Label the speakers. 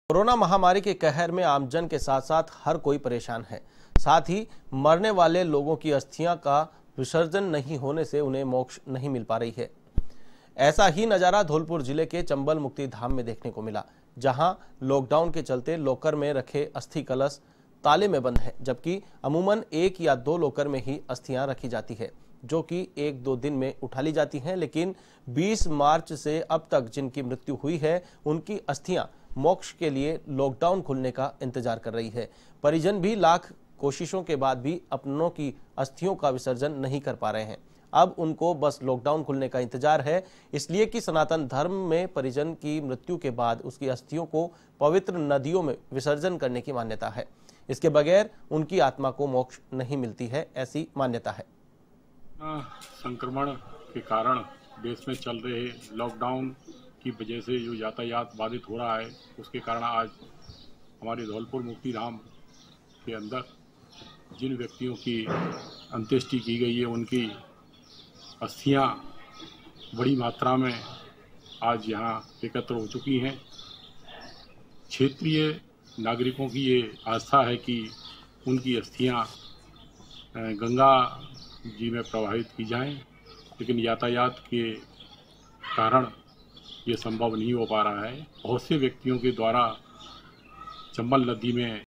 Speaker 1: Corona महामारी के कहर में आमजन के साथ साथ हर कोई परेशान है। साथ ही मरने वाले लोगों की अस्थियां का विसर्जन नहीं होने से उन्हें मोक्ष नहीं मिल पा रही है। ऐसा ही नजारा धौलपुर जिले के चंबल मुक्ति धाम में देखने को मिला, जहां लॉकडाउन के चलते लॉकर में रखे अस्थि कलश ताले में बंद है, जबकि अमूमन 1 या 2 लॉकर में ही अस्थियां रखी जाती है, जो कि 1-2 दिन में उठा ली जाती हैं। लेकिन 20 मार्च से अब तक जिनकी मृत्यु हुई है, उनकी अस्थियां मोक्ष के लिए लॉकडाउन खुलने का इंतजार कर रही है। परिजन भी लाख कोशिशों के बाद भी अपनों की अस्थियों का विसर्जन नहीं कर पा रहे हैं। अब उनको बस लॉकडाउन खुलने का इंतजार है, इसलिए कि सनातन धर्म में परिजन की मृत्यु के बाद उसकी अस्थियों को पवित्र नदियों में विसर्जन करने की मान्यता है। इसके बगैर उनकी आत्मा को मोक्ष नहीं मिलती है, ऐसी मान्यता है।
Speaker 2: संक्रमण के कारण देश में चल रहे लॉकडाउन की वजह से जो यातायात बाधित हो रहा है, उसके कारण आज हमारे धौलपुर मुक्ति धाम के अंदर जिन व्यक्तियों की अंत्येष्टि की गई है, उनकी अस्थियां बड़ी मात्रा में आज यहाँ एकत्र हो चुकी हैं। क्षेत्रीय नागरिकों की ये आस्था है कि उनकी अस्थियां गंगा जी में प्रवाहित की जाएं, लेकिन यातायात के कारण ये संभव नहीं हो पा रहा है। बहुत से व्यक्तियों के द्वारा चंबल नदी में